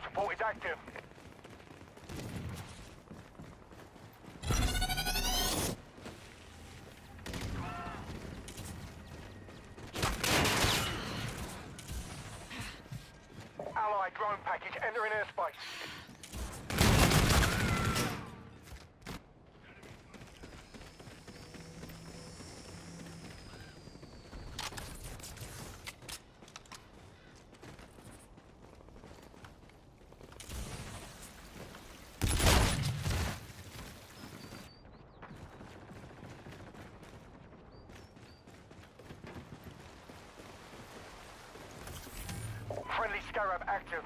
support is active. Allied drone package entering airspace. Friendly Scarab active.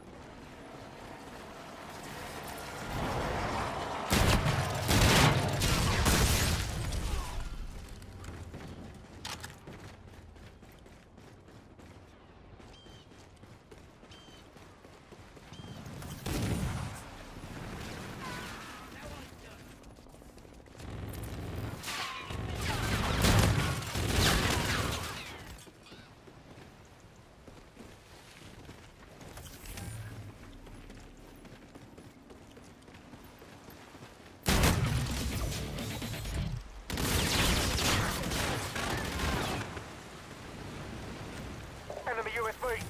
Enemy USV.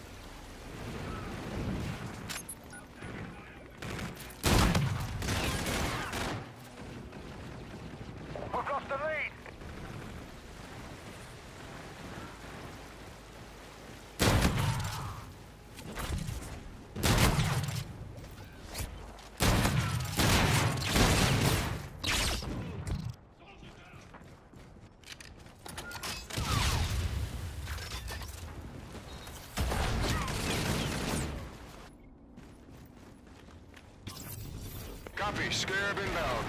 We've lost the lead. Copy. Scarab inbound.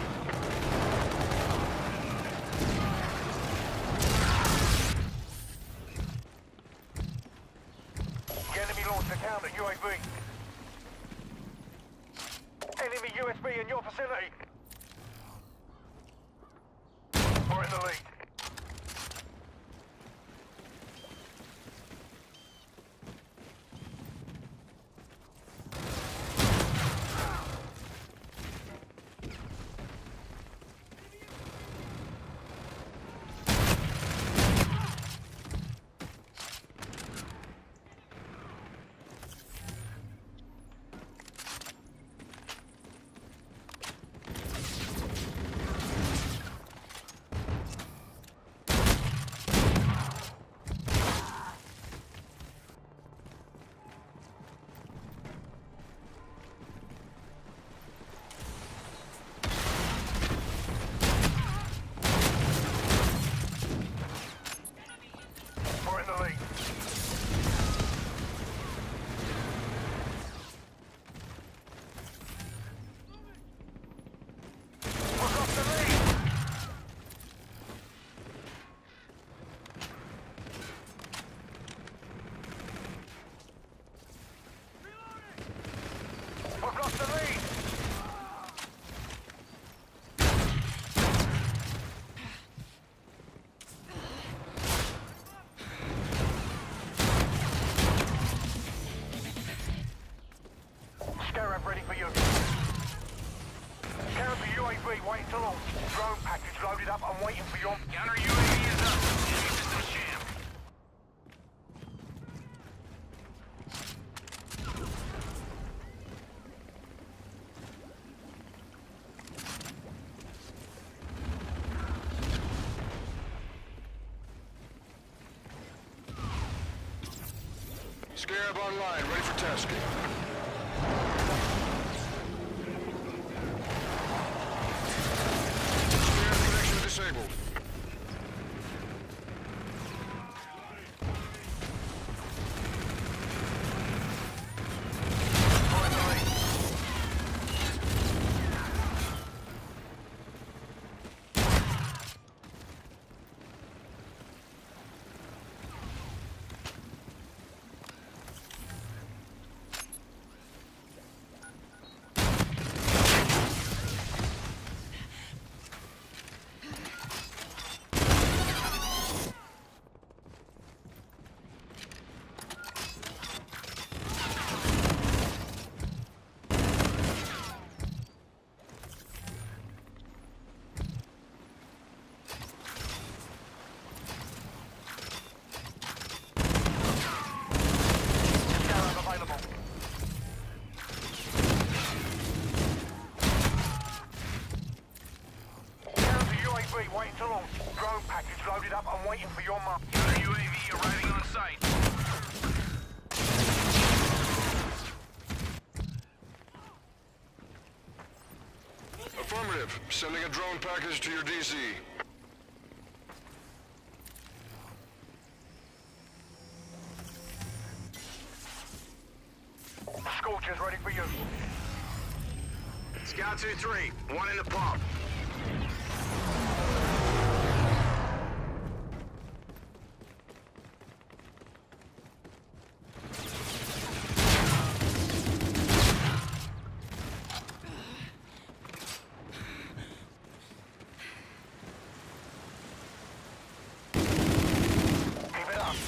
The enemy launched a counter UAV. Enemy USB in your vicinity. We're in the lead. We're in the lead. We've lost the lead. We've lost the lead. Scarab ready for you. Counter UAV waiting to launch. Drone package loaded up and waiting for you. Counter UAV is up. Enemy systems jammed. Scarab online, ready for tasking. Scarab connection disabled. We're in the lead. your mark. Got a UAV arriving on site. Affirmative. Sending a drone package to your DC. Scorcher's ready for you. Scout 2-3, one in the pump. Keep it up.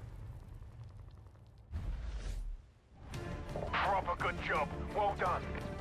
Proper good job. Well done.